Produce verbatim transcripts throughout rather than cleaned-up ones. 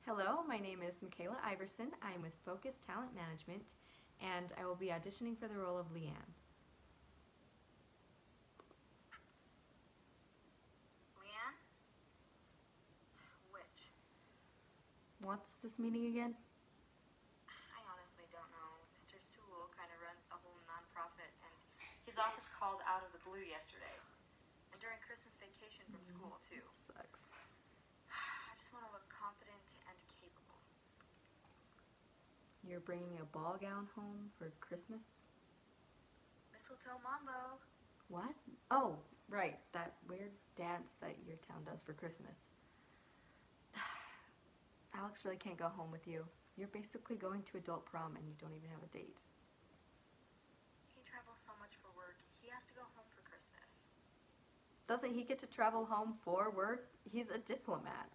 Hello, my name is Michaela Iverson. I'm with Focus Talent Management, and I will be auditioning for the role of Leanne. Leanne? Which? What's this meeting again? I honestly don't know. Mister Sewell kind of runs the whole nonprofit, and his office called out of the blue yesterday. And during Christmas vacation from school, too. Sucks. I just want to look confident and capable. You're bringing a ball gown home for Christmas? Mistletoe Mambo. What? Oh, right, that weird dance that your town does for Christmas. Alex really can't go home with you. You're basically going to adult prom and you don't even have a date. He travels so much for work, he has to go home for Christmas. Doesn't he get to travel home for work? He's a diplomat.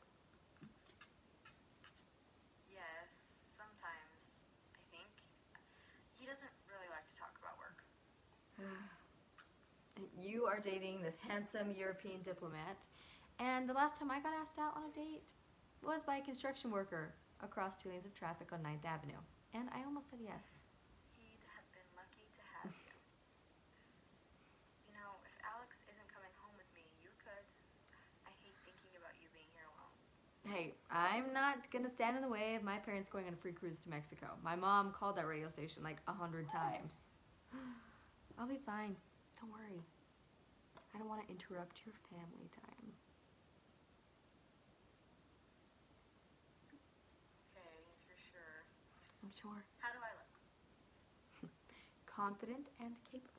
Yes, sometimes, I think. He doesn't really like to talk about work. You are dating this handsome European diplomat, and the last time I got asked out on a date was by a construction worker across two lanes of traffic on ninth Avenue, and I almost said yes. He'd have been lucky to have you. You know, if Alex isn't coming home with me, you could. I hate thinking about you being here alone. Hey, I'm not gonna stand in the way of my parents going on a free cruise to Mexico. My mom called that radio station like a hundred times. I'll be fine. Don't worry. I don't want to interrupt your family time. Okay, if you're sure. I'm sure. How do I look? Confident and capable.